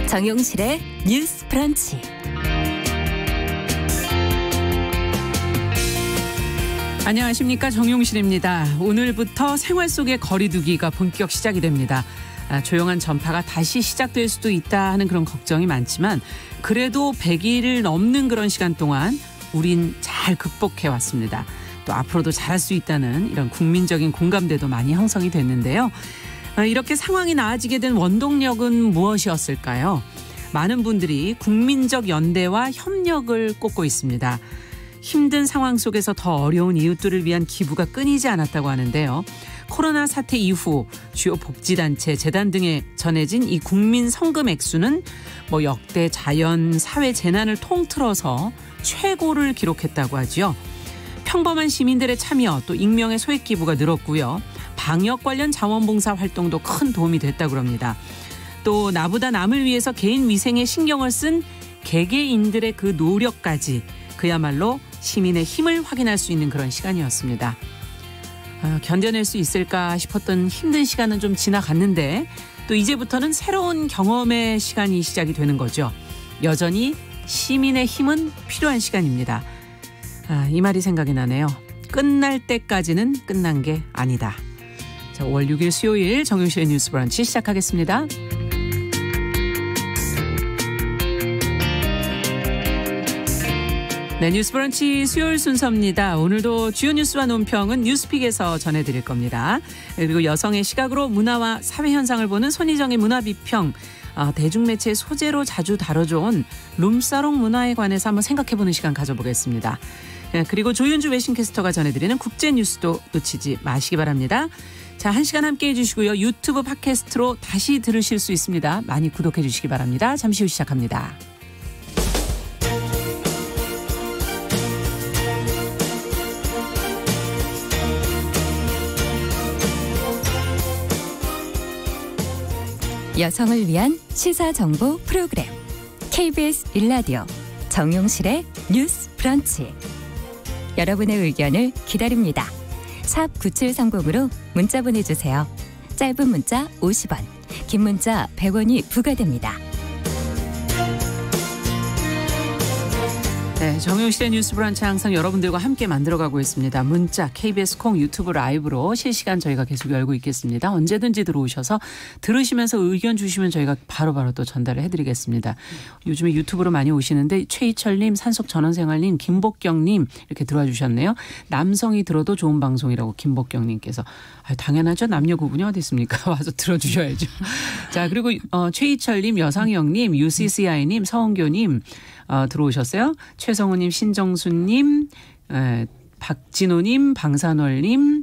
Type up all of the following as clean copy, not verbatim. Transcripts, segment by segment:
정용실의 뉴스 브런치. 안녕하십니까, 정용실입니다. 오늘부터 생활 속의 거리두기가 본격 시작이 됩니다. 조용한 전파가 다시 시작될 수도 있다 하는 그런 걱정이 많지만 그래도 100일을 넘는 그런 시간 동안 우린 잘 극복해왔습니다. 또 앞으로도 잘할 수 있다는 이런 국민적인 공감대도 많이 형성이 됐는데요. 이렇게 상황이 나아지게 된 원동력은 무엇이었을까요? 많은 분들이 국민적 연대와 협력을 꼽고 있습니다. 힘든 상황 속에서 더 어려운 이웃들을 위한 기부가 끊이지 않았다고 하는데요. 코로나 사태 이후 주요 복지단체, 재단 등에 전해진 이 국민 성금 액수는 역대 자연, 사회 재난을 통틀어서 최고를 기록했다고 하죠. 평범한 시민들의 참여, 또 익명의 소액 기부가 늘었고요. 방역 관련 자원봉사 활동도 큰 도움이 됐다고 합니다. 또 나보다 남을 위해서 개인 위생에 신경을 쓴 개개인들의 그 노력까지 그야말로 시민의 힘을 확인할 수 있는 그런 시간이었습니다. 견뎌낼 수 있을까 싶었던 힘든 시간은 좀 지나갔는데 또 이제부터는 새로운 경험의 시간이 시작이 되는 거죠. 여전히 시민의 힘은 필요한 시간입니다. 이 말이 생각이 나네요. 끝날 때까지는 끝난 게 아니다. 자, 5월 6일 수요일 정용실의 뉴스 브런치 시작하겠습니다. 네, 뉴스 브런치 수요일 순서입니다. 오늘도 주요 뉴스와 논평은 뉴스픽에서 전해드릴 겁니다. 그리고 여성의 시각으로 문화와 사회 현상을 보는 손희정의 문화비평, 대중매체의 소재로 자주 다뤄져온 룸사롱 문화에 관해서 한번 생각해보는 시간 가져보겠습니다. 그리고 조윤주 외신캐스터가 전해드리는 국제뉴스도 놓치지 마시기 바랍니다. 자, 1시간 함께해 주시고요. 유튜브 팟캐스트로 다시 들으실 수 있습니다. 많이 구독해 주시기 바랍니다. 잠시 후 시작합니다. 여성을 위한 시사정보 프로그램 KBS 1라디오 정용실의 뉴스 브런치. 여러분의 의견을 기다립니다. 샵 9730으로 문자 보내주세요. 짧은 문자 50원, 긴 문자 100원이 부과됩니다. 네, 정용실의 뉴스 브런치 항상 여러분들과 함께 만들어가고 있습니다. 문자, KBS 콩, 유튜브 라이브로 실시간 저희가 계속 열고 있겠습니다. 언제든지 들어오셔서 들으시면서 의견 주시면 저희가 바로바로 또 전달을 해드리겠습니다. 요즘에 유튜브로 많이 오시는데 최희철님, 산속전원생활님, 김복경님 이렇게 들어와 주셨네요. 남성이 들어도 좋은 방송이라고 김복경님께서. 당연하죠. 남녀 구분이 어디 있습니까? 와서 들어주셔야죠. 자, 그리고 최희철님, 여상영님, UCCI님, 서은교님 들어오셨어요. 최성우님, 신정수님, 박진호님, 방산월님,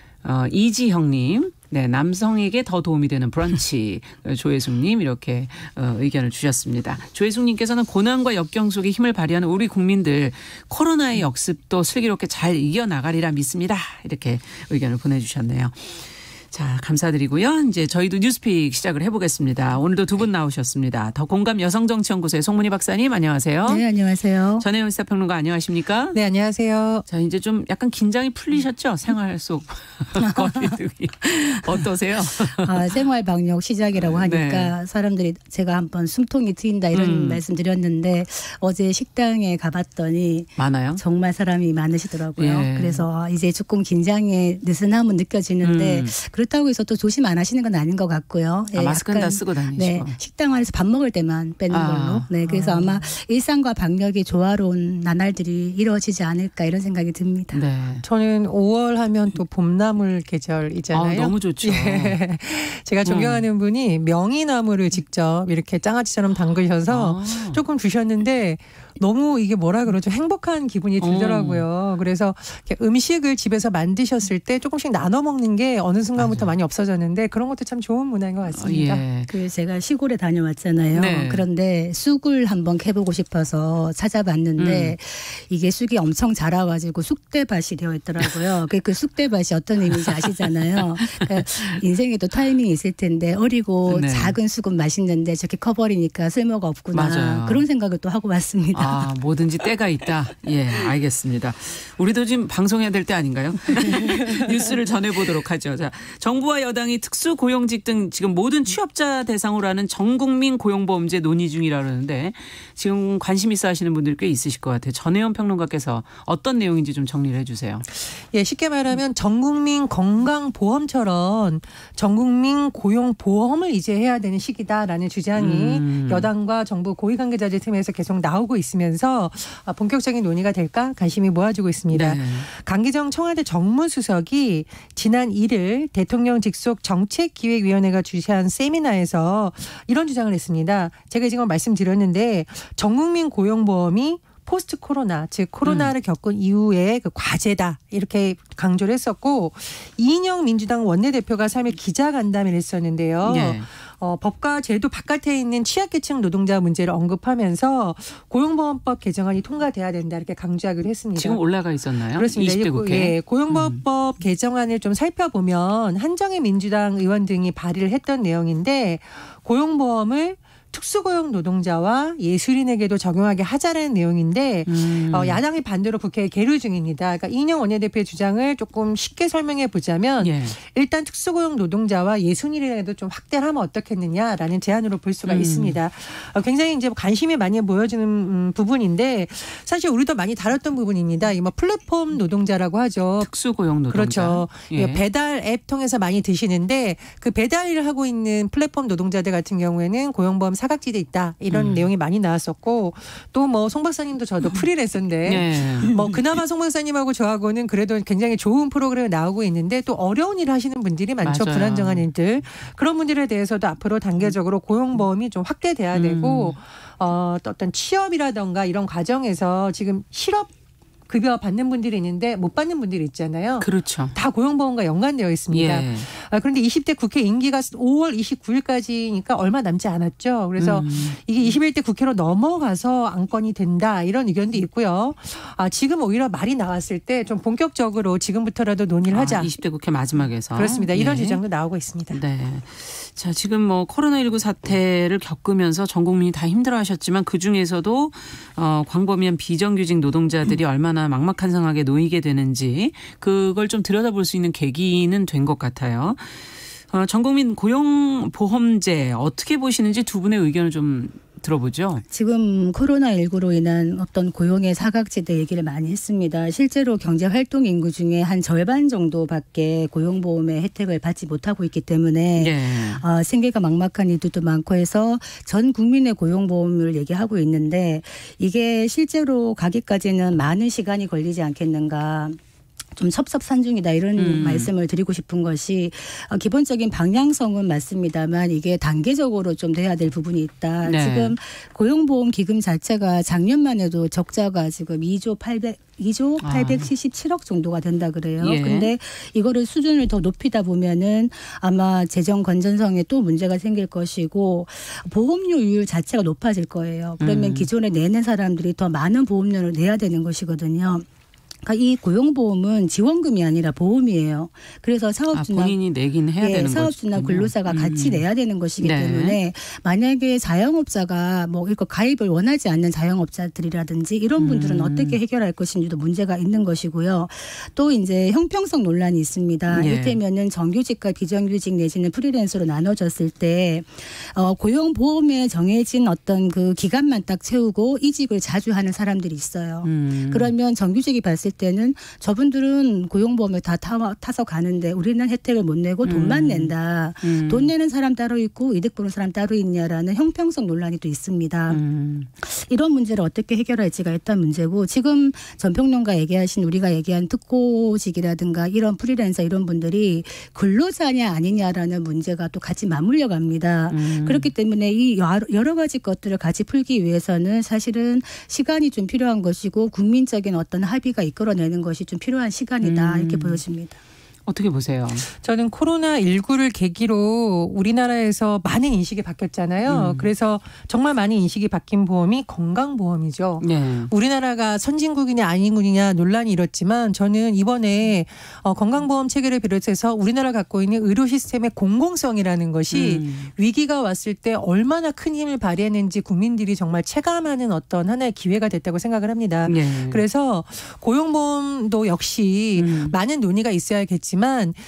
이지형님, 네, 남성에게 더 도움이 되는 브런치 조혜숙님 이렇게 의견을 주셨습니다. 조혜숙님께서는 고난과 역경 속에 힘을 발휘하는 우리 국민들 코로나의 역습도 슬기롭게 잘 이겨나가리라 믿습니다. 이렇게 의견을 보내주셨네요. 자, 감사드리고요. 이제 저희도 뉴스픽 시작을 해보겠습니다. 오늘도 두 분 나오셨습니다. 더 공감 여성정치연구소의 송문희 박사님 안녕하세요. 네, 안녕하세요. 전혜연 시사평론가 안녕하십니까? 네, 안녕하세요. 자, 이제 좀 약간 긴장이 풀리셨죠? 생활 속 거리두기 어떠세요? 생활 방역 시작이라고 하니까 네. 사람들이 제가 한번 숨통이 트인다 이런 말씀 드렸는데 어제 식당에 가봤더니 많아요? 정말 사람이 많으시더라고요. 예. 그래서 이제 조금 긴장의 느슨함은 느껴지는데 그렇다고 해서 또 조심 안 하시는 건 아닌 것 같고요. 네, 마스크는 다 쓰고 다니시고. 네, 식당 안에서 밥 먹을 때만 빼는 걸로. 네, 그래서 아마 일상과 방역이 조화로운 나날들이 이루어지지 않을까 이런 생각이 듭니다. 네. 저는 5월 하면 또 봄나물 계절이잖아요. 너무 좋죠. 예. 제가 존경하는 분이 명이나물을 직접 이렇게 장아찌처럼 담그셔서 조금 주셨는데 너무 이게 뭐라 그러죠? 행복한 기분이 들더라고요. 그래서 음식을 집에서 만드셨을 때 조금씩 나눠 먹는 게 어느 순간부터 많이 없어졌는데 그런 것도 참 좋은 문화인 것 같습니다. 예. 그 제가 시골에 다녀왔잖아요. 네. 그런데 쑥을 한번 캐보고 싶어서 찾아봤는데 이게 쑥이 엄청 자라가지고 쑥대밭이 되어 있더라고요. 그 쑥대밭이 어떤 의미인지 아시잖아요. 그러니까 인생에도 타이밍이 있을 텐데 어리고 작은 쑥은 맛있는데 저렇게 커버리니까 쓸모가 없구나. 맞아요. 그런 생각을 또 하고 왔습니다. 뭐든지 때가 있다. 예, 알겠습니다. 우리도 지금 방송해야 될 때 아닌가요? 뉴스를 전해보도록 하죠. 자, 정부와 여당이 특수고용직 등 지금 모든 취업자 대상으로 하는 전국민 고용보험제 논의 중이라 그러는데 지금 관심 있어 하시는 분들 꽤 있으실 것 같아요. 전혜연 평론가께서 어떤 내용인지 좀 정리를 해 주세요. 예, 쉽게 말하면 전국민 건강보험처럼 전국민 고용보험을 이제 해야 되는 시기다라는 주장이 여당과 정부 고위관계자들 틈에서 계속 나오고 있으면서 본격적인 논의가 될까 관심이 모아지고 있습니다. 네. 강기정 청와대 정무수석이 지난 1일 대통령 직속 정책기획위원회가 주최한 세미나에서 이런 주장을 했습니다. 제가 지금 말씀드렸는데 전국민 고용보험이 포스트 코로나, 즉 코로나를 겪은 이후에 그 과제다 이렇게 강조를 했었고 이인영 민주당 원내대표가 3일 기자간담회를 했었는데요. 네. 법과 제도 바깥에 있는 취약계층 노동자 문제를 언급하면서 고용보험법 개정안이 통과돼야 된다 이렇게 강조하기로 했습니다. 지금 올라가 있었나요? 그렇습니다. 20대 국회. 예, 고용보험법 개정안을 좀 살펴보면 한정희 민주당 의원 등이 발의를 했던 내용인데 고용보험을 특수고용 노동자와 예술인에게도 적용하게 하자라는 내용인데 야당이 반대로 국회에 계류 중입니다. 그러니까 이인영 원내대표의 주장을 조금 쉽게 설명해 보자면 일단 특수고용 노동자와 예술인에게도 좀 확대를 하면 어떻겠느냐라는 제안으로 볼 수가 있습니다. 굉장히 이제 관심이 많이 보여지는 부분인데 사실 우리도 많이 다뤘던 부분입니다. 이 뭐 플랫폼 노동자라고 하죠. 특수고용 노동자. 그렇죠. 예. 배달 앱 통해서 많이 드시는데 그 배달 일을 하고 있는 플랫폼 노동자들 같은 경우에는 고용보험 사각지대 있다 이런 내용이 많이 나왔었고 또 뭐 송 박사님도 저도 프리랜서인데 뭐 그나마 송 박사님하고 저하고는 그래도 굉장히 좋은 프로그램이 나오고 있는데 또 어려운 일을 하시는 분들이 많죠. 맞아요. 불안정한 일들 그런 분들에 대해서도 앞으로 단계적으로 고용보험이 좀 확대돼야 되고 어떤 취업이라든가 이런 과정에서 지금 실업 급여 받는 분들이 있는데 못 받는 분들이 있잖아요. 그렇죠. 다 고용보험과 연관되어 있습니다. 예. 그런데 20대 국회 임기가 5월 29일까지니까 얼마 남지 않았죠. 그래서 이게 21대 국회로 넘어가서 안건이 된다 이런 의견도 있고요. 지금 오히려 말이 나왔을 때 좀 본격적으로 지금부터라도 논의를 하자. 20대 국회 마지막에서. 그렇습니다. 이런 주장도 나오고 있습니다. 네. 자, 지금 뭐 코로나19 사태를 겪으면서 전 국민이 다 힘들어하셨지만 그중에서도 광범위한 비정규직 노동자들이 얼마나 막막한 상황에 놓이게 되는지 그걸 좀 들여다볼 수 있는 계기는 된 것 같아요. 전 국민 고용보험제 어떻게 보시는지 두 분의 의견을 좀 들어보죠. 지금 코로나19로 인한 어떤 고용의 사각지대 얘기를 많이 했습니다. 실제로 경제활동 인구 중에 한 절반 정도밖에 고용보험의 혜택을 받지 못하고 있기 때문에 생계가 막막한 이들도 많고 해서 전 국민의 고용보험을 얘기하고 있는데 이게 실제로 가기까지는 많은 시간이 걸리지 않겠는가. 좀 섭섭산중이다 이런 말씀을 드리고 싶은 것이 기본적인 방향성은 맞습니다만 이게 단계적으로 좀 돼야 될 부분이 있다. 네. 지금 고용보험 기금 자체가 작년만 해도 적자가 지금 2조 877억 정도가 된다 그래요. 그런데 이거를 수준을 더 높이다 보면은 아마 재정 건전성에 또 문제가 생길 것이고 보험료율 자체가 높아질 거예요. 그러면 기존에 내는 사람들이 더 많은 보험료를 내야 되는 것이거든요. 그러니까 이 고용보험은 지원금이 아니라 보험이에요. 그래서 사업주나 본인이 내긴 해야 되는 거죠. 사업주나 근로자가 같이 내야 되는 것이기 때문에 만약에 자영업자가 뭐 이거 가입을 원하지 않는 자영업자들이라든지 이런 분들은 어떻게 해결할 것인지도 문제가 있는 것이고요. 또 이제 형평성 논란이 있습니다. 이를테면은 정규직과 비정규직 내지는 프리랜서로 나눠졌을 때 고용보험에 정해진 어떤 그 기간만 딱 채우고 이직을 자주 하는 사람들이 있어요. 그러면 정규직이 봤을 때는 저분들은 고용보험을 다 타서 가는데 우리는 혜택을 못 내고 돈만 낸다. 돈 내는 사람 따로 있고 이득 보는 사람 따로 있냐라는 형평성 논란이 또 있습니다. 이런 문제를 어떻게 해결할지가 일단 문제고 지금 전평론가 얘기하신 우리가 얘기한 특고직이라든가 이런 프리랜서 이런 분들이 근로자냐 아니냐라는 문제가 또 같이 맞물려 갑니다. 그렇기 때문에 이 여러 가지 것들을 같이 풀기 위해서는 사실은 시간이 좀 필요한 것이고 국민적인 어떤 합의가 이끌어내는 것이 좀 필요한 시간이다 이렇게 보여집니다. 어떻게 보세요? 저는 코로나19를 계기로 우리나라에서 많은 인식이 바뀌었잖아요. 그래서 정말 많은 인식이 바뀐 보험이 건강보험이죠. 네. 우리나라가 선진국이냐 아닌국이냐 논란이 일었지만 저는 이번에 건강보험 체계를 비롯해서 우리나라가 갖고 있는 의료 시스템의 공공성이라는 것이 위기가 왔을 때 얼마나 큰 힘을 발휘했는지 국민들이 정말 체감하는 어떤 하나의 기회가 됐다고 생각을 합니다. 네. 그래서 고용보험도 역시 많은 논의가 있어야겠지만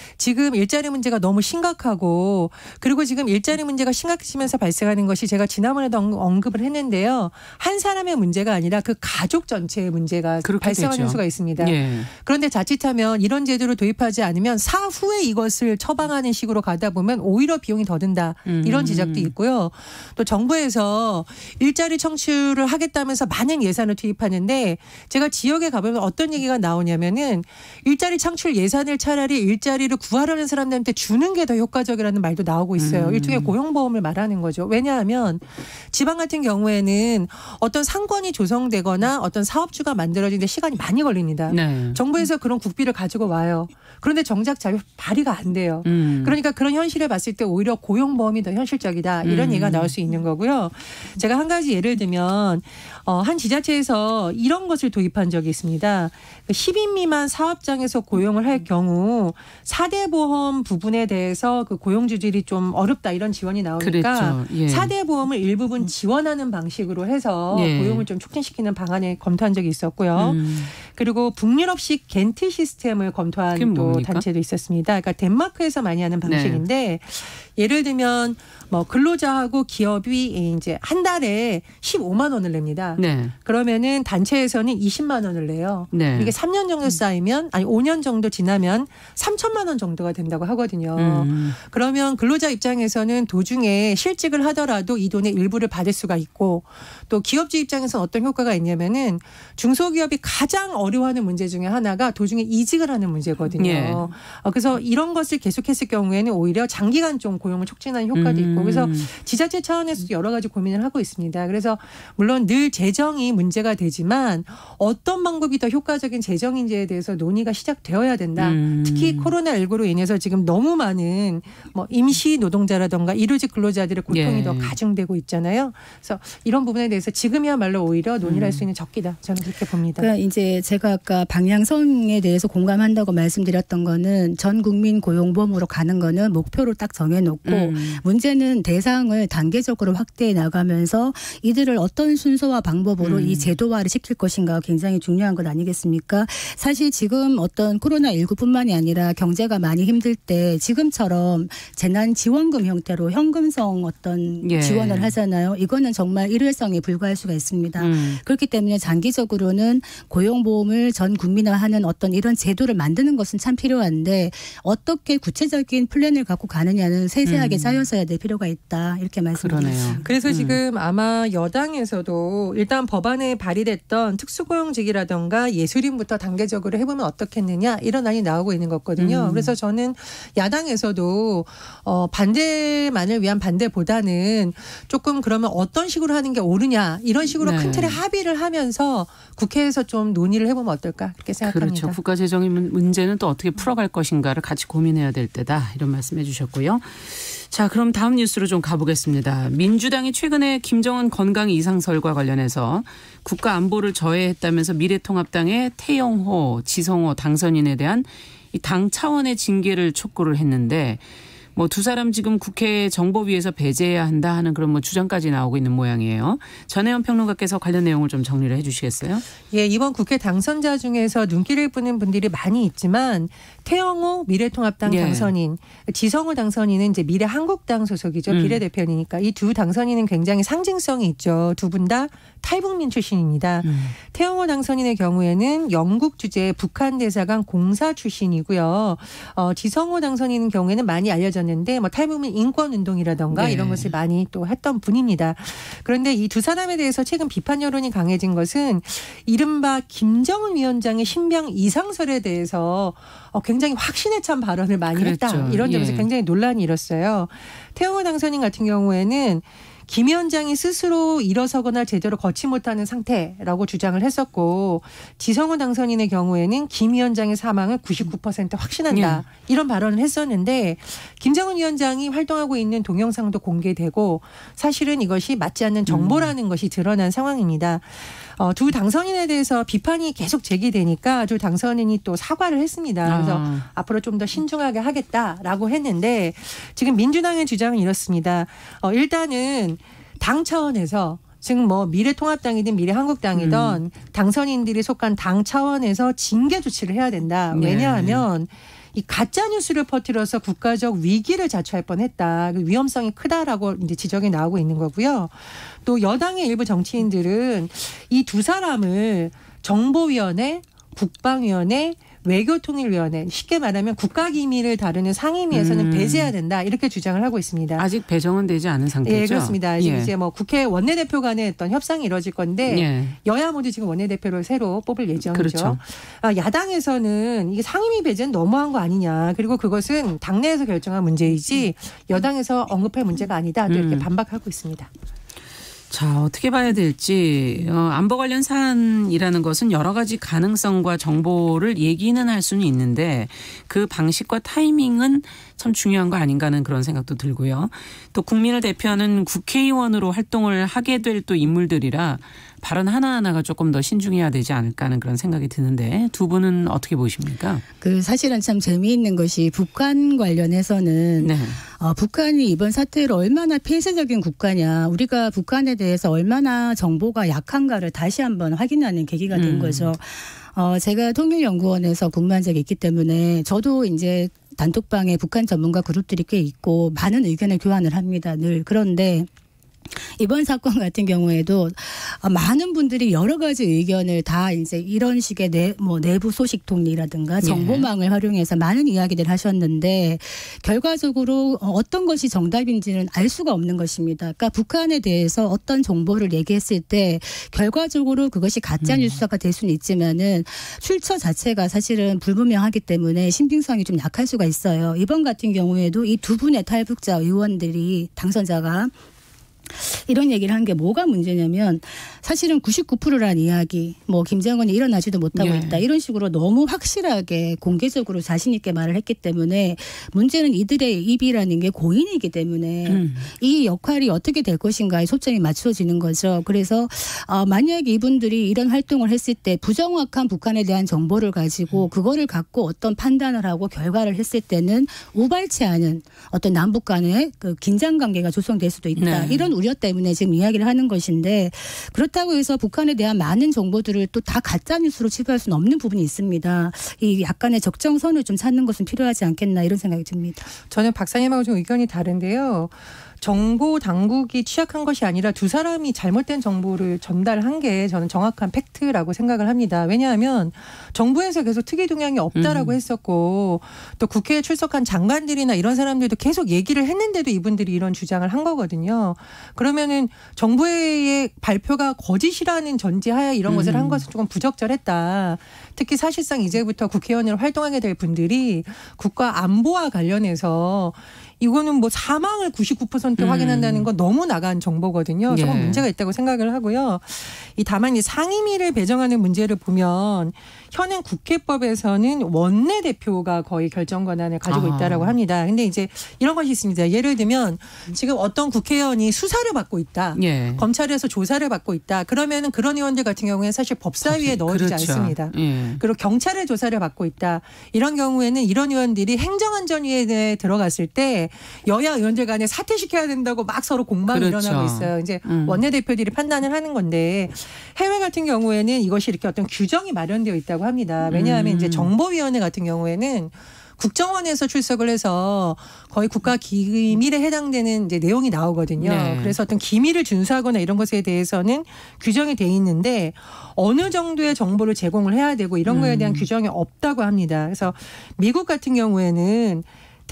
지금 일자리 문제가 너무 심각하고 그리고 지금 일자리 문제가 심각해지면서 발생하는 것이 제가 지난번에도 언급을 했는데요. 한 사람의 문제가 아니라 그 가족 전체의 문제가 발생하는 되죠. 수가 있습니다. 예. 그런데 자칫하면 이런 제도를 도입하지 않으면 사후에 이것을 처방하는 식으로 가다 보면 오히려 비용이 더 든다. 이런 지적도 있고요. 또 정부에서 일자리 창출을 하겠다면서 많은 예산을 투입하는데 제가 지역에 가보면 어떤 얘기가 나오냐면은 일자리 창출 예산을 차라리 일자리를 구하려는 사람들한테 주는 게 더 효과적이라는 말도 나오고 있어요. 일종의 고용보험을 말하는 거죠. 왜냐하면 지방 같은 경우에는 어떤 상권이 조성되거나 어떤 사업주가 만들어지는데 시간이 많이 걸립니다. 네. 정부에서 그런 국비를 가지고 와요. 그런데 정작 잘 발휘가 안 돼요. 그러니까 그런 현실을 봤을 때 오히려 고용보험이 더 현실적이다. 이런 얘기가 나올 수 있는 거고요. 제가 한 가지 예를 들면 한 지자체에서 이런 것을 도입한 적이 있습니다. 10인 미만 사업장에서 고용을 할 경우 4대 보험 부분에 대해서 그 고용 주질이 좀 어렵다 이런 지원이 나오니까 예. 4대 보험을 일부분 지원하는 방식으로 해서 예. 고용을 좀 촉진시키는 방안을 검토한 적이 있었고요. 그리고 북유럽식 겐트 시스템을 검토한 또 단체도 있었습니다. 그러니까 덴마크에서 많이 하는 방식인데 예를 들면 뭐 근로자하고 기업이 이제 한 달에 15만 원을 냅니다. 네. 그러면은 단체에서는 20만 원을 내요. 네. 이게 3년 정도 쌓이면 아니 5년 정도 지나면 3천만 원 정도가 된다고 하거든요. 그러면 근로자 입장에서는 도중에 실직을 하더라도 이 돈의 일부를 받을 수가 있고 또 기업주 입장에서는 어떤 효과가 있냐면은 중소기업이 가장 어려워하는 문제 중에 하나가 도중에 이직을 하는 문제거든요. 네. 그래서 이런 것을 계속했을 경우에는 오히려 장기간 좀 고용을 촉진하는 효과도 있고 그래서 지자체 차원에서도 여러 가지 고민을 하고 있습니다. 그래서 물론 늘 재정이 문제가 되지만 어떤 방법이 더 효과적인 재정인지에 대해서 논의가 시작되어야 된다. 특히 코로나19로 인해서 지금 너무 많은 뭐 임시 노동자라든가 일요직 근로자들의 고통이 예. 더 가중되고 있잖아요. 그래서 이런 부분에 대해서 지금이야말로 오히려 논의를 할 수 있는 적기다. 저는 그렇게 봅니다. 그러니까 이제 제가 아까 방향성에 대해서 공감한다고 말씀드렸던 거는 전 국민 고용보험으로 가는 거는 목표로 딱 정해놓고 문제는 대상을 단계적으로 확대해 나가면서 이들을 어떤 순서와 방법으로 이 제도화를 시킬 것인가 굉장히 중요한 것 아니겠습니까? 사실 지금 어떤 코로나19뿐만이 아니라 경제가 많이 힘들 때 지금처럼 재난지원금 형태로 현금성 어떤 예. 지원을 하잖아요. 이거는 정말 일회성에 불과할 수가 있습니다. 그렇기 때문에 장기적으로는 고용보험을 전 국민화하는 어떤 이런 제도를 만드는 것은 참 필요한데 어떻게 구체적인 플랜을 갖고 가느냐는 세세하게 짜여서야 될 필요가 있다. 이렇게 말씀드립니다. 그래서 지금 아마 여당에서도 일단 법안에 발의됐던 특수고용직이라든가 예술인부터 단계적으로 해보면 어떻겠느냐 이런 안이 나오고 있는 거거든요. 그래서 저는 야당에서도 반대만을 위한 반대보다는 조금 그러면 어떤 식으로 하는 게 옳으냐 이런 식으로 네. 큰 틀에 합의를 하면서 국회에서 좀 논의를 해보면 어떨까 그렇게 생각합니다. 그렇죠. 국가 재정의 문제는 또 어떻게 풀어갈 것인가를 같이 고민해야 될 때다 이런 말씀해 주셨고요. 자, 그럼 다음 뉴스로 좀 가보겠습니다. 민주당이 최근에 김정은 건강 이상설과 관련해서 국가 안보를 저해했다면서 미래통합당의 태영호, 지성호 당선인에 대한 이 당 차원의 징계를 촉구를 했는데 뭐 두 사람 지금 국회 정보위에서 배제해야 한다 하는 그런 뭐 주장까지 나오고 있는 모양이에요. 전혜연 평론가께서 관련 내용을 좀 정리를 해 주시겠어요? 예, 이번 국회 당선자 중에서 눈길을 끄는 분들이 많이 있지만 태영호 미래통합당 예. 당선인, 지성호 당선인은 이제 미래한국당 소속이죠. 비례대표니까 이 두 당선인은 굉장히 상징성이 있죠. 두 분 다 탈북민 출신입니다. 태영호 당선인의 경우에는 영국 주재 북한 대사관 공사 출신이고요. 지성호 당선인의 경우에는 많이 알려졌는데 뭐 탈북민 인권 운동이라든가 네. 이런 것을 많이 또 했던 분입니다. 그런데 이 두 사람에 대해서 최근 비판 여론이 강해진 것은 이른바 김정은 위원장의 신병 이상설에 대해서 굉장히 확신에 찬 발언을 많이 그랬죠. 했다. 이런 점에서 예. 굉장히 논란이 일었어요. 태영호 당선인 같은 경우에는 김 위원장이 스스로 일어서거나 제대로 걷지 못하는 상태라고 주장을 했었고 지성호 당선인의 경우에는 김 위원장의 사망을 99% 확신한다. 이런 발언을 했었는데 김정은 위원장이 활동하고 있는 동영상도 공개되고 사실은 이것이 맞지 않는 정보라는 것이 드러난 상황입니다. 두 당선인에 대해서 비판이 계속 제기되니까 두 당선인이 또 사과를 했습니다. 그래서 앞으로 좀 더 신중하게 하겠다라고 했는데 지금 민주당의 주장은 이렇습니다. 일단은 당 차원에서 지금 뭐 미래통합당이든 미래한국당이든 당선인들이 속한 당 차원에서 징계 조치를 해야 된다. 왜냐하면 이 가짜 뉴스를 퍼뜨려서 국가적 위기를 자초할 뻔했다. 그 위험성이 크다라고 이제 지적이 나오고 있는 거고요. 또 여당의 일부 정치인들은 이 두 사람을 정보위원회, 국방위원회, 외교통일위원회 쉽게 말하면 국가기밀을 다루는 상임위에서는 배제해야 된다 이렇게 주장을 하고 있습니다. 아직 배정은 되지 않은 상태죠? 네, 그렇습니다. 지금 이제 뭐 국회 원내대표 간의 어떤 협상이 이루어질 건데 여야 모두 지금 원내대표를 새로 뽑을 예정이죠. 그렇죠. 야당에서는 이게 상임위 배제는 너무한 거 아니냐. 그리고 그것은 당내에서 결정한 문제이지 여당에서 언급할 문제가 아니다. 또 이렇게 반박하고 있습니다. 자, 어떻게 봐야 될지 안보 관련 사안이라는 것은 여러 가지 가능성과 정보를 얘기는 할 수는 있는데 그 방식과 타이밍은 참 중요한 거 아닌가 하는 그런 생각도 들고요. 또 국민을 대표하는 국회의원으로 활동을 하게 될 또 인물들이라 발언 하나하나가 조금 더 신중해야 되지 않을까 하는 그런 생각이 드는데 두 분은 어떻게 보십니까? 사실은 참 재미있는 것이 북한 관련해서는 북한이 이번 사태로 얼마나 폐쇄적인 국가냐, 우리가 북한에 대해서 얼마나 정보가 약한가를 다시 한번 확인하는 계기가 된 거죠. 제가 통일연구원에서 근무한 적이 있기 때문에 저도 이제 단톡방에 북한 전문가 그룹들이 꽤 있고 많은 의견을 교환을 합니다. 늘. 그런데 이번 사건 같은 경우에도 많은 분들이 여러 가지 의견을 다 이제 이런 식의 내부 소식통이라든가 정보망을 활용해서 많은 이야기들을 하셨는데 결과적으로 어떤 것이 정답인지는 알 수가 없는 것입니다. 그러니까 북한에 대해서 어떤 정보를 얘기했을 때 결과적으로 그것이 가짜 뉴스가 될 수는 있지만은 출처 자체가 사실은 불분명하기 때문에 신빙성이 좀 약할 수가 있어요. 이번 같은 경우에도 이 두 분의 탈북자 의원들이 당선자가 이런 얘기를 한 게 뭐가 문제냐면 사실은 99%란 이야기 김정은이 일어나지도 못하고 있다 이런 식으로 너무 확실하게 공개적으로 자신 있게 말을 했기 때문에 문제는 이들의 입이라는 게 고인이기 때문에 이 역할이 어떻게 될 것인가에 초점이 맞춰지는 거죠. 그래서 만약에 이분들이 이런 활동을 했을 때 부정확한 북한에 대한 정보를 가지고 그거를 갖고 어떤 판단을 하고 결과를 했을 때는 우발치 않은 어떤 남북 간의 그 긴장 관계가 조성될 수도 있다. 이런 우려 때문에 지금 이야기를 하는 것인데 그렇다고 해서 북한에 대한 많은 정보들을 또 다 가짜뉴스로 치부할 수는 없는 부분이 있습니다. 이 약간의 적정선을 좀 찾는 것은 필요하지 않겠나 이런 생각이 듭니다. 저는 박사님하고 좀 의견이 다른데요. 정보 당국이 취약한 것이 아니라 두 사람이 잘못된 정보를 전달한 게 저는 정확한 팩트라고 생각을 합니다. 왜냐하면 정부에서 계속 특이 동향이 없다라고 했었고 또 국회에 출석한 장관들이나 이런 사람들도 계속 얘기를 했는데도 이분들이 이런 주장을 한 거거든요. 그러면은 정부의 발표가 거짓이라는 전제하에 이런 것을 한 것은 조금 부적절했다. 특히 사실상 이제부터 국회의원으로 활동하게 될 분들이 국가 안보와 관련해서 이거는 사망을 99% 확인한다는 건 너무 나간 정보거든요. 조금 문제가 있다고 생각을 하고요. 다만 상임위를 배정하는 문제를 보면 현행 국회법에서는 원내대표가 거의 결정 권한을 가지고 있다라고 합니다. 근데 이제 이런 것이 있습니다. 예를 들면 지금 어떤 국회의원이 수사를 받고 있다. 검찰에서 조사를 받고 있다. 그러면은 그런 의원들 같은 경우에는 사실 법사위에 넣어주지 않습니다. 그리고 경찰의 조사를 받고 있다. 이런 경우에는 이런 의원들이 행정안전위에 들어갔을 때 여야 의원들 간에 사퇴시켜야 된다고 막 서로 공방이 일어나고 있어요. 이제 원내대표들이 판단을 하는 건데 해외 같은 경우에는 이것이 이렇게 어떤 규정이 마련되어 있다고 합니다. 왜냐하면 이제 정보위원회 같은 경우에는 국정원에서 출석을 해서 거의 국가 기밀에 해당되는 이제 내용이 나오거든요. 그래서 어떤 기밀을 준수하거나 이런 것에 대해서는 규정이 돼 있는데 어느 정도의 정보를 제공을 해야 되고 이런 거에 대한 규정이 없다고 합니다. 그래서 미국 같은 경우에는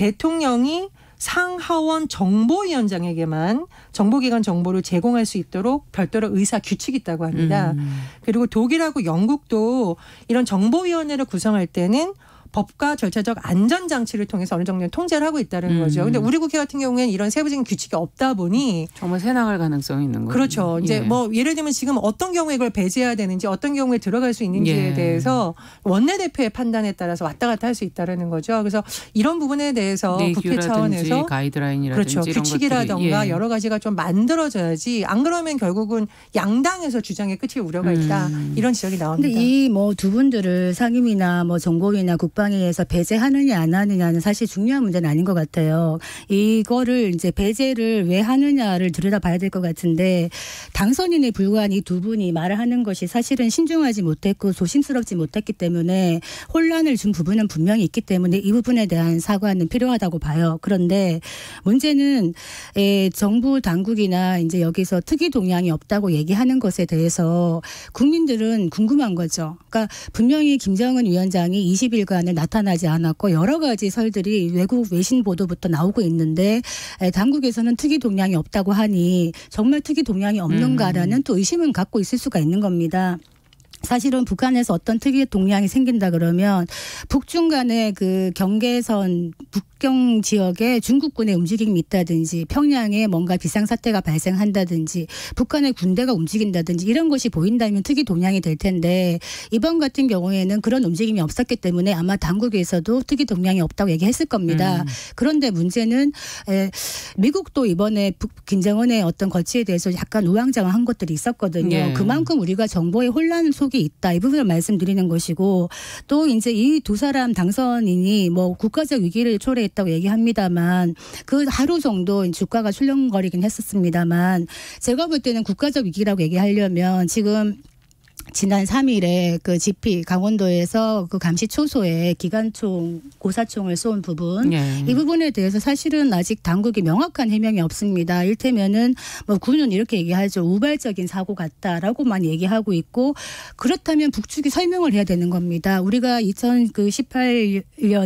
대통령이 상하원 정보위원장에게만 정보기관 정보를 제공할 수 있도록 별도로 의사 규칙이 있다고 합니다. 그리고 독일하고 영국도 이런 정보위원회를 구성할 때는 법과 절차적 안전장치를 통해서 어느 정도는 통제를 하고 있다는 거죠. 근데 우리 국회 같은 경우에는 이런 세부적인 규칙이 없다 보니 정말 새 나갈 가능성이 있는 거죠. 그렇죠. 이제 뭐 예를 들면 지금 어떤 경우에 이걸 배제해야 되는지 어떤 경우에 들어갈 수 있는지에 대해서 원내대표의 판단에 따라서 왔다 갔다 할 수 있다는 거죠. 그래서 이런 부분에 대해서 국회 차원에서 가이드라인이라든지 그렇죠. 이런 규칙이라든가 여러 가지가 좀 만들어져야지 안 그러면 결국은 양당에서 주장의 끝일 우려가 있다. 이런 지적이 나옵니다. 근데 이 뭐 두 분들을 상임위나 뭐 정보위나 국방위에서 배제하느냐 안 하느냐는 사실 중요한 문제는 아닌 것 같아요. 이거를 이제 배제를 왜 하느냐를 들여다봐야 될 것 같은데 당선인에 불과한 이 두 분이 말을 하는 것이 사실은 신중하지 못했고 조심스럽지 못했기 때문에 혼란을 준 부분은 분명히 있기 때문에 이 부분에 대한 사과는 필요하다고 봐요. 그런데 문제는 정부 당국이나 이제 여기서 특이 동향이 없다고 얘기하는 것에 대해서 국민들은 궁금한 거죠. 그러니까 분명히 김정은 위원장이 20일간을 나타나지 않았고 여러 가지 설들이 외국 외신 보도부터 나오고 있는데 당국에서는 특이 동향이 없다고 하니 정말 특이 동향이 없는가라는 또 의심은 갖고 있을 수가 있는 겁니다. 사실은 북한에서 어떤 특이의 동향이 생긴다 그러면 북중 간의 그 경계선 북경 지역에 중국군의 움직임이 있다든지 평양에 뭔가 비상사태가 발생한다든지 북한의 군대가 움직인다든지 이런 것이 보인다면 특이 동향이 될 텐데 이번 같은 경우에는 그런 움직임이 없었기 때문에 아마 당국에서도 특이 동향이 없다고 얘기했을 겁니다. 그런데 문제는 미국도 이번에 김정은의 어떤 거취에 대해서 약간 우왕좌왕한 것들이 있었거든요. 그만큼 우리가 정보의 혼란 속에 있다. 이 부분을 말씀드리는 것이고 또 이제 이 두 사람 당선인이 뭐 국가적 위기를 초래했다고 얘기합니다만 그 하루 정도 주가가 출렁거리긴 했었습니다만 제가 볼 때는 국가적 위기라고 얘기하려면 지금 지난 3일에 그 GP 강원도에서 그 감시초소에 기관총 고사총을 쏜 부분 이 부분에 대해서 사실은 아직 당국이 명확한 해명이 없습니다. 이를테면은 뭐 군은 이렇게 얘기하죠. 우발적인 사고 같다라고만 얘기하고 있고 그렇다면 북측이 설명을 해야 되는 겁니다. 우리가 2018년에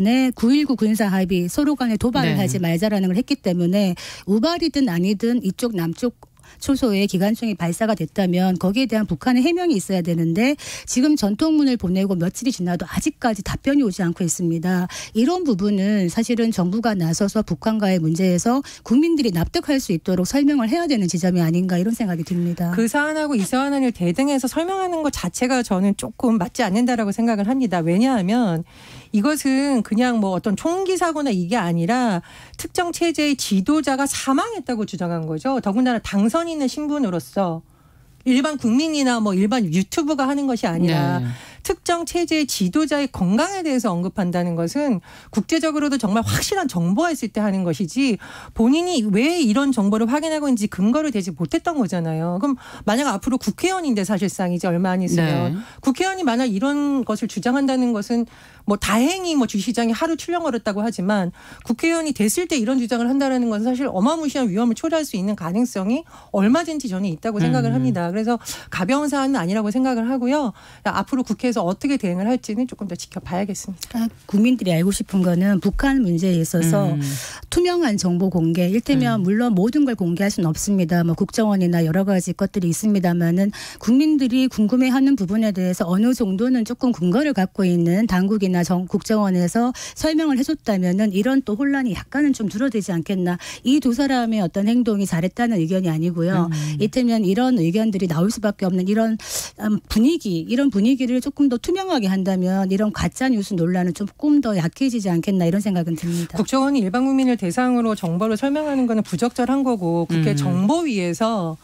9.19 군사합의 서로 간에 도발을 하지 말자라는 걸 했기 때문에 우발이든 아니든 이쪽 남쪽 초소에 기관총이 발사가 됐다면 거기에 대한 북한의 해명이 있어야 되는데 지금 전통문을 보내고 며칠이 지나도 아직까지 답변이 오지 않고 있습니다. 이런 부분은 사실은 정부가 나서서 북한과의 문제에서 국민들이 납득할 수 있도록 설명을 해야 되는 지점이 아닌가 이런 생각이 듭니다. 그 사안하고 이 사안을 대등해서 설명하는 것 자체가 저는 조금 맞지 않는다라고 생각을 합니다. 왜냐하면 이것은 그냥 뭐 어떤 총기 사고나 이게 아니라 특정 체제의 지도자가 사망했다고 주장한 거죠. 더군다나 당선인의 신분으로서 일반 국민이나 뭐 일반 유튜브가 하는 것이 아니라 특정 체제의 지도자의 건강에 대해서 언급한다는 것은 국제적으로도 정말 확실한 정보가 있을 때 하는 것이지 본인이 왜 이런 정보를 확인하고 있는지 근거를 대지 못했던 거잖아요. 그럼 만약 앞으로 국회의원인데 사실상 이제 얼마 안 있으면 국회의원이 만약 이런 것을 주장한다는 것은 뭐 다행히 뭐 주시장이 하루 출렁거렸다고 하지만 국회의원이 됐을 때 이런 주장을 한다는 것은 사실 어마무시한 위험을 초래할 수 있는 가능성이 얼마든지 저는 있다고 생각을 합니다. 그래서 가벼운 사안은 아니라고 생각을 하고요. 앞으로 국회에서 어떻게 대응을 할지는 조금 더 지켜봐야겠습니다. 국민들이 알고 싶은 거는 북한 문제에 있어서 투명한 정보 공개. 일테면 물론 모든 걸 공개할 수는 없습니다. 뭐 국정원이나 여러 가지 것들이 있습니다만은 국민들이 궁금해하는 부분에 대해서 어느 정도는 조금 근거를 갖고 있는 당국이나 국정원에서 설명을 해줬다면은 이런 또 혼란이 약간은 좀 줄어들지 않겠나. 이 두 사람의 어떤 행동이 잘했다는 의견이 아니고요. 이때면 이런 의견들이 나올 수밖에 없는 이런 이런 분위기를 조금 더 투명하게 한다면 이런 가짜 뉴스 논란은 조금 더 약해지지 않겠나 이런 생각은 듭니다. 국정원이 일반 국민을 대상으로 정보를 설명하는 거는 부적절한 거고 국회 정보위에서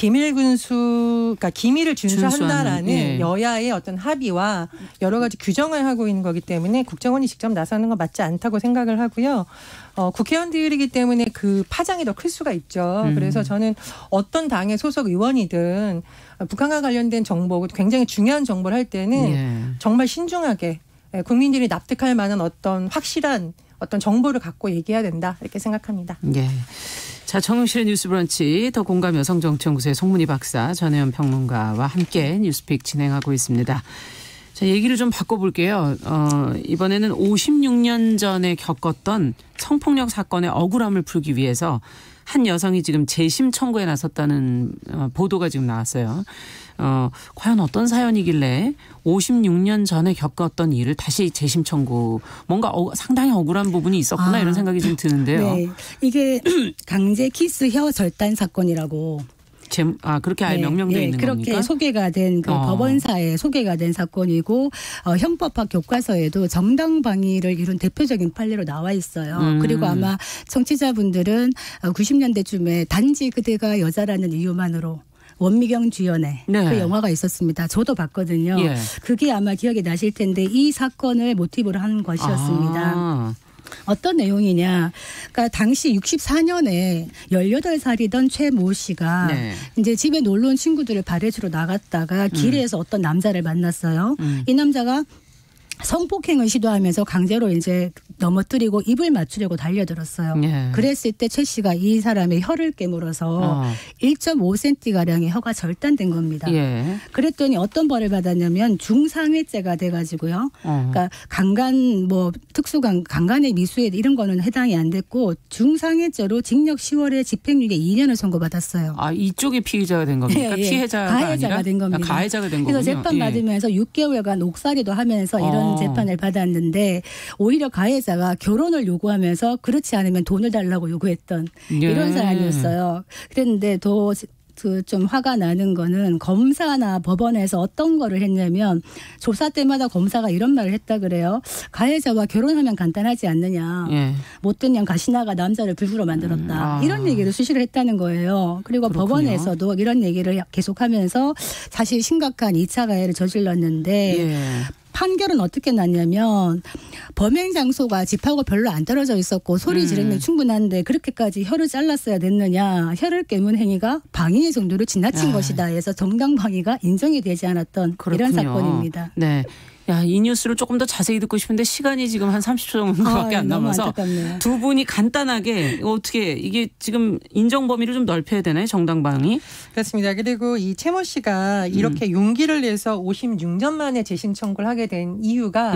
그러니까 기밀을 준수한다라는 여야의 어떤 합의와 여러 가지 규정을 하고 있는 거기 때문에 국정원이 직접 나서는 건 맞지 않다고 생각을 하고요. 국회의원들이기 때문에 그 파장이 더 클 수가 있죠. 그래서 저는 어떤 당의 소속 의원이든 북한과 관련된 정보, 굉장히 중요한 정보를 할 때는 정말 신중하게 국민들이 납득할 만한 어떤 확실한 어떤 정보를 갖고 얘기해야 된다 이렇게 생각합니다. 자, 정용실의 뉴스 브런치 더 공감 여성정치연구소의 송문희 박사, 전혜연 평론가와 함께 뉴스픽 진행하고 있습니다. 자, 얘기를 좀 바꿔볼게요. 이번에는 56년 전에 겪었던 성폭력 사건의 억울함을 풀기 위해서 한 여성이 지금 재심 청구에 나섰다는 보도가 지금 나왔어요. 과연 어떤 사연이길래 56년 전에 겪었던 일을 다시 재심 청구, 뭔가 상당히 억울한 부분이 있었구나 이런 생각이 좀 드는데요. 네. 이게 강제 키스 혀 절단 사건이라고. 그렇게 아예 명명되어 있는 그렇게 겁니까? 그렇게 소개가 된 법원사에 소개가 된 사건이고 형법학 교과서에도 정당방위를 이룬 대표적인 판례로 나와 있어요. 그리고 아마 청취자분들은 90년대쯤에 단지 그대가 여자라는 이유만으로 원미경 주연의 그 영화가 있었습니다. 저도 봤거든요. 예. 그게 아마 기억이 나실 텐데 이 사건을 모티브로 한 것이었습니다. 어떤 내용이냐. 그러니까 당시 64년에 18살이던 최 모 씨가 이제 집에 놀러 온 친구들을 발해주러 나갔다가 길에서 어떤 남자를 만났어요. 이 남자가 성폭행을 시도하면서 강제로 이제 넘어뜨리고 입을 맞추려고 달려들었어요. 그랬을 때 최 씨가 이 사람의 혀를 깨물어서 1.5cm가량의 혀가 절단된 겁니다. 그랬더니 어떤 벌을 받았냐면 중상해죄가 돼가지고요. 그러니까 강간 강간의 미수에 이런 거는 해당이 안 됐고 중상해죄로 징역 10월에 집행유예 2년을 선고받았어요. 이쪽이 피의자가 된 겁니까? 피해자가 가해자가 된 겁니다. 가해자가 된 거군요. 그래서 재판 받으면서 6개월간 옥살이도 하면서 이런 재판을 받았는데 오히려 가해자가 결혼을 요구하면서 그렇지 않으면 돈을 달라고 요구했던 이런 사람이었어요. 그랬는데 더 좀 화가 나는 거는 검사나 법원에서 어떤 거를 했냐면 조사 때마다 검사가 이런 말을 했다 그래요. 가해자와 결혼하면 간단하지 않느냐. 못된 양 가시나가 남자를 불구로 만들었다. 이런 얘기를 수시로 했다는 거예요. 그리고 그렇군요. 법원에서도 이런 얘기를 계속하면서 사실 심각한 2차 가해를 저질렀는데 판결은 어떻게 났냐면 범행 장소가 집하고 별로 안 떨어져 있었고 소리 지르면 충분한데 그렇게까지 혀를 잘랐어야 됐느냐. 혀를 깨문 행위가 방위의 정도로 지나친 것이다 해서 정당방위가 인정이 되지 않았던 그렇군요. 이런 사건입니다. 네. 이 뉴스를 조금 더 자세히 듣고 싶은데 시간이 지금 한 30초 정도밖에 안 남아서 두 분이 간단하게 어떻게 이게 지금 인정 범위를 좀 넓혀야 되나요? 정당방위? 그렇습니다. 그리고 이 최 모 씨가 이렇게 용기를 내서 56년 만에 재심 청구를 하게 된 이유가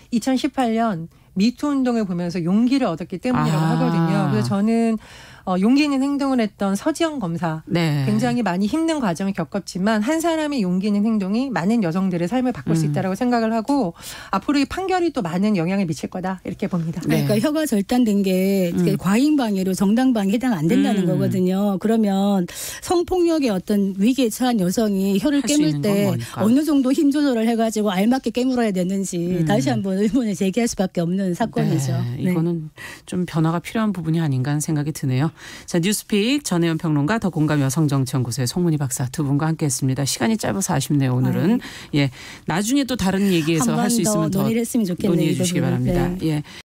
2018년 미투 운동을 보면서 용기를 얻었기 때문이라고 하거든요. 그래서 저는 용기 있는 행동을 했던 서지영 검사 굉장히 많이 힘든 과정을 겪었지만 한 사람의 용기 있는 행동이 많은 여성들의 삶을 바꿀 수 있다고 생각을 하고 앞으로 이 판결이 또 많은 영향을 미칠 거다 이렇게 봅니다. 그러니까 혀가 절단된 게 과잉방위로 정당방위 해당 안 된다는 거거든요. 그러면 성폭력의 어떤 위기에 처한 여성이 혀를 깨물 때 어느 정도 힘 조절을 해가지고 알맞게 깨물어야 되는지 다시 한번 의문을 제기할 수밖에 없는 사건이죠. 이거는 좀 변화가 필요한 부분이 아닌가 하는 생각이 드네요. 자, 뉴스픽 전혜연 평론가, 더 공감 여성정치연구소의 송문희 박사 두 분과 함께했습니다. 시간이 짧아서 아쉽네요. 오늘은 나중에 또 다른 얘기에서 할 수 있으면 더 논의를 했으면 좋겠네요. 논의해 주시기 바랍니다.